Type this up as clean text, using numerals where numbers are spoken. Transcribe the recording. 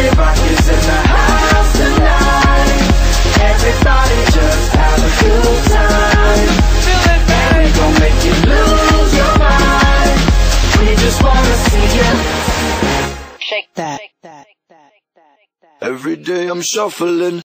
Party rock is in the house tonight. Everybody just have a good time. And we gon' make you lose your mind. We just wanna see you shake that. Every day I'm shuffling.